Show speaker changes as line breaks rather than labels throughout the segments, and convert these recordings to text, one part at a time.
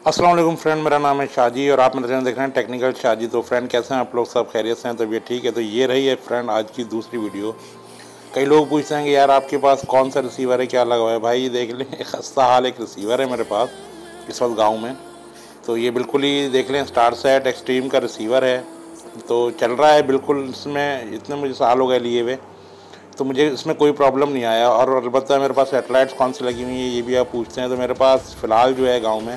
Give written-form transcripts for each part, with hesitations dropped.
अस्सलाम वालेकुम फ्रेंड, मेरा नाम है शाजी और आप मेरे चैनल देख रहे हैं टेक्निकल शाजी। तो फ्रेंड कैसे हैं आप लोग? सब खैरियत से हैं? तबीयत ठीक है? तो ये रही है फ्रेंड आज की दूसरी वीडियो। कई लोग पूछते हैं कि यार आपके पास कौन सा रिसीवर है, क्या लगा हुआ है? भाई देख लें, खस्ता हाल एक रिसीवर है मेरे पास इस वक्त गाँव में। तो ये बिल्कुल ही देख लें, स्टार सेट एक्सट्रीम का रिसीवर है। तो चल रहा है बिल्कुल, इसमें इतने मुझे साल हो गए लिए हुए, तो मुझे इसमें कोई प्रॉब्लम नहीं आया। और अलबत्ता मेरे पास सेटेलाइट्स कौन सी लगी हुई है ये भी आप पूछते हैं, तो मेरे पास फ़िलहाल जो है गाँव में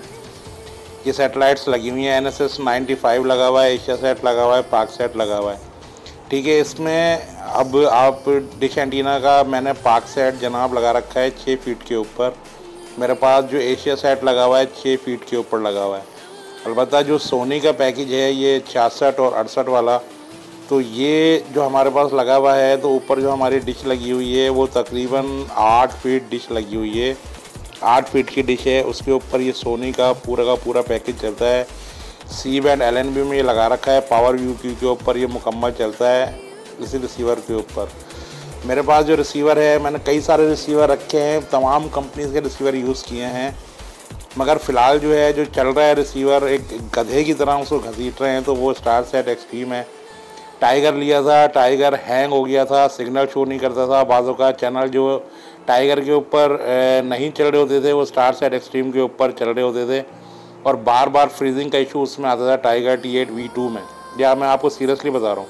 ये सेटेलाइट्स लगी हुई हैं। NSS 95 लगा हुआ है, एशिया सेट लगा हुआ है, पाक सेट लगा हुआ है। ठीक है, इसमें अब आप डिश एंटीना का मैंने पाक सेट जनाब लगा रखा है 6 फीट के ऊपर। मेरे पास जो एशिया सेट लगा हुआ है 6 फीट के ऊपर लगा हुआ है। अलबत्ता जो सोनी का पैकेज है ये 66 और 68 वाला, तो ये जो हमारे पास लगा हुआ है, तो ऊपर जो हमारी डिश लगी हुई है वो तकरीबन 8 फीट डिश लगी हुई है। 8 फीट की डिश है, उसके ऊपर ये सोनी का पूरा पैकेज चलता है। सी बैंड LNB में ये लगा रखा है, पावर व्यू के ऊपर ये मुकम्मल चलता है इसी रिसीवर के ऊपर। मेरे पास जो रिसीवर है, मैंने कई सारे रिसीवर रखे हैं, तमाम कंपनीज के रिसीवर यूज़ किए हैं, मगर फ़िलहाल जो है जो चल रहा है रिसीवर एक गधे की तरह उसको घसीट रहे हैं, तो वो स्टार सेट एक्सट्रीम है। टाइगर लिया था, टाइगर हैंग हो गया था, सिग्नल शो नहीं करता था, बाज़ों का चैनल जो टाइगर के ऊपर नहीं चल रहे होते थे वो स्टार सेट एक्सट्रीम के ऊपर चल रहे होते थे, और बार बार फ्रीजिंग का इशू उसमें आता था टाइगर T8 V2 में। या मैं आपको सीरियसली बता रहा हूँ।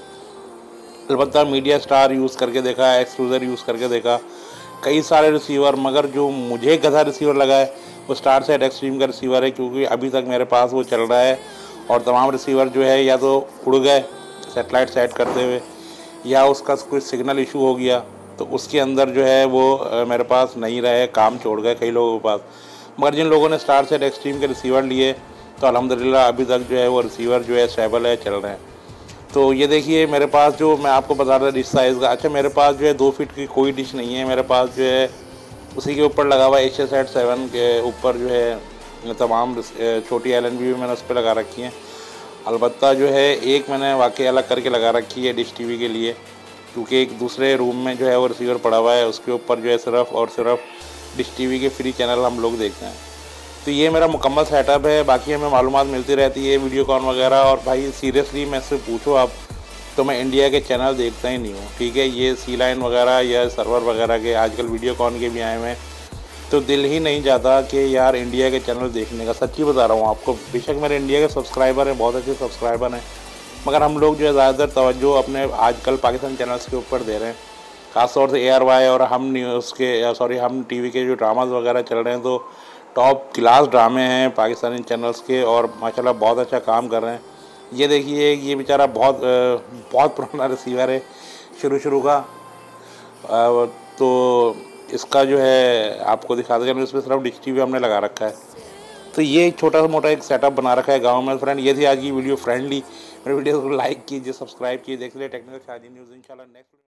अलबत्ता मीडिया स्टार यूज़ करके देखा, एक्सक्लूजर यूज़ करके देखा, कई सारे रिसीवर, मगर जो मुझे गधा रिसीवर लगा है वो स्टार सेट एक्सट्रीम का रिसीवर है, क्योंकि अभी तक मेरे पास वो चल रहा है। और तमाम रिसीवर जो है या तो उड़ गए सेटेलाइट सेट करते हुए, या उसका कोई सिग्नल इशू हो गया, तो उसके अंदर जो है वो मेरे पास नहीं रहे, काम छोड़ गए कई लोगों के पास। मगर जिन लोगों ने स्टार सेट एक्सट्रीम के रिसीवर लिए, तो अल्हम्दुलिल्लाह अभी तक जो है वो रिसीवर जो है स्टेबल है, चल रहे हैं। तो ये देखिए मेरे पास जो मैं आपको बता रहा था डिश साइज़ का, अच्छा मेरे पास जो है 2 फीट की कोई डिश नहीं है, मेरे पास जो है उसी के ऊपर लगा हुआ है एशिया सेट 7 के ऊपर जो है तमाम छोटी LNB भी मैंने उस पर लगा रखी हैं। अलबत्ता जो है एक मैंने वाकई अलग करके लगा रखी है डिश TV के लिए, क्योंकि एक दूसरे रूम में जो है वो रिसीवर पड़ा हुआ है, उसके ऊपर जो है सिर्फ और सिर्फ डिश TV के फ्री चैनल हम लोग देखते हैं। तो ये मेरा मुकम्मल सेटअप है। बाकी हमें मालूमात मिलती रहती है वीडियोकॉन वगैरह, और भाई सीरियसली मैं से पूछो आप, तो मैं इंडिया के चैनल देखता ही नहीं हूँ। ठीक है, ये सी लाइन वगैरह या सर्वर वगैरह के आजकल वीडियोकॉन के भी आए हुए हैं, तो दिल ही नहीं जाता कि यार इंडिया के चैनल देखने का। सच्ची बता रहा हूँ आपको, बेशक मेरे इंडिया के सब्सक्राइबर हैं, बहुत अच्छे सब्सक्राइबर हैं, मगर हम लोग जो है ज़्यादातर तवज्जो अपने आजकल पाकिस्तान चैनल्स के ऊपर दे रहे हैं, ख़ासतौर से ARY और हम न्यूज़ के हम TV के जो ड्रामाज वगैरह चल रहे हैं, तो टॉप क्लास ड्रामे हैं पाकिस्तानी चैनल्स के, और माशाल्लाह बहुत अच्छा काम कर रहे हैं। ये देखिए ये बेचारा बहुत पुराना रिसीवर है, शुरू का। तो इसका जो है आपको दिखा देगा, इसमें सिर्फ डिश TV हमने लगा रखा है। तो ये छोटा सा मोटा एक सेटअप बना रखा है गांव में फ्रेंड। ये थी आज की वीडियो फ्रेंडली। मेरे वीडियो को लाइक कीजिए, सब्सक्राइब कीजिए, देख लीजिए टेक्निकल शाजी न्यूज़। इंशाल्लाह नेक्स्ट